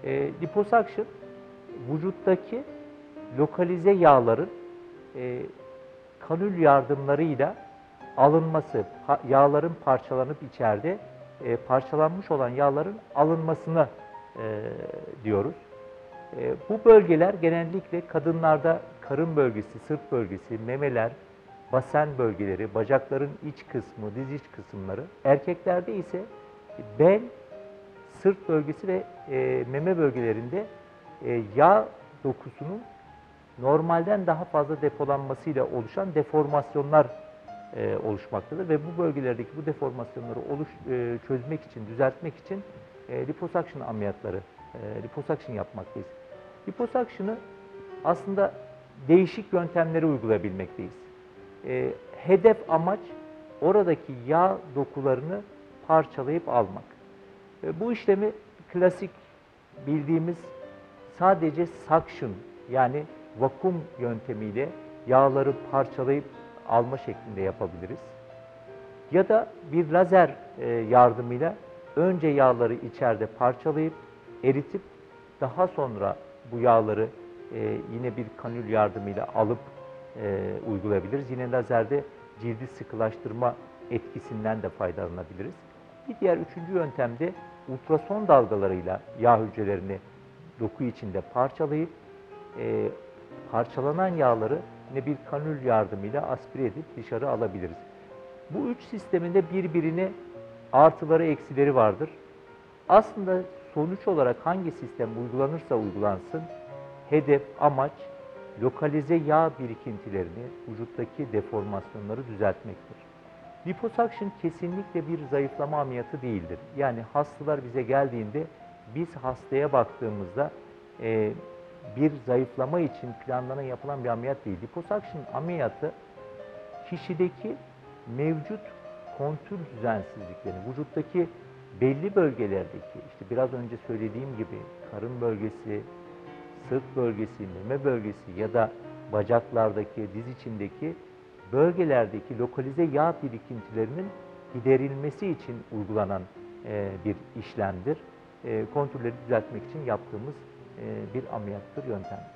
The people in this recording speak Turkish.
Liposuction, vücuttaki lokalize yağların kanül yardımlarıyla alınması, yağların parçalanıp içeride parçalanmış olan yağların alınmasını diyoruz. Bu bölgeler genellikle kadınlarda karın bölgesi, sırt bölgesi, memeler, basen bölgeleri, bacakların iç kısmı, diz iç kısımları. Erkeklerde ise bel, sırt bölgesi ve meme bölgelerinde yağ dokusunun normalden daha fazla depolanmasıyla oluşan deformasyonlar oluşmaktadır ve bu bölgelerdeki bu deformasyonları çözmek için, düzeltmek için liposuction ameliyatları, liposuction yapmaktayız. Liposuction'ı aslında değişik yöntemleri uygulayabilmekteyiz. Hedef amaç oradaki yağ dokularını parçalayıp almak. Bu işlemi klasik bildiğimiz sadece suction yani vakum yöntemiyle yağları parçalayıp alma şeklinde yapabiliriz. Ya da bir lazer yardımıyla önce yağları içeride parçalayıp eritip daha sonra bu yağları yine bir kanül yardımıyla alıp uygulayabiliriz. Yine lazerde cildi sıkılaştırma etkisinden de faydalanabiliriz. Bir diğer üçüncü yöntemde ultrason dalgalarıyla yağ hücrelerini doku içinde parçalayıp parçalanan yağları yine bir kanül yardımıyla aspire edip dışarı alabiliriz. Bu üç sisteminde birbirine artıları eksileri vardır. Aslında sonuç olarak hangi sistem uygulanırsa uygulansın, hedef, amaç lokalize yağ birikintilerini, vücuttaki deformasyonları düzeltmektir. Liposuction kesinlikle bir zayıflama ameliyatı değildir. Yani hastalar bize geldiğinde biz hastaya baktığımızda bir zayıflama için planlanan yapılan bir ameliyat değil. Liposuction ameliyatı kişideki mevcut kontür düzensizliklerini, vücuttaki belli bölgelerdeki, işte biraz önce söylediğim gibi karın bölgesi, sırt bölgesi, meme bölgesi ya da bacaklardaki, diz içindeki bölgelerdeki lokalize yağ birikintilerinin giderilmesi için uygulanan bir işlemdir. Kontürleri düzeltmek için yaptığımız bir ameliyattır, yöntemdir.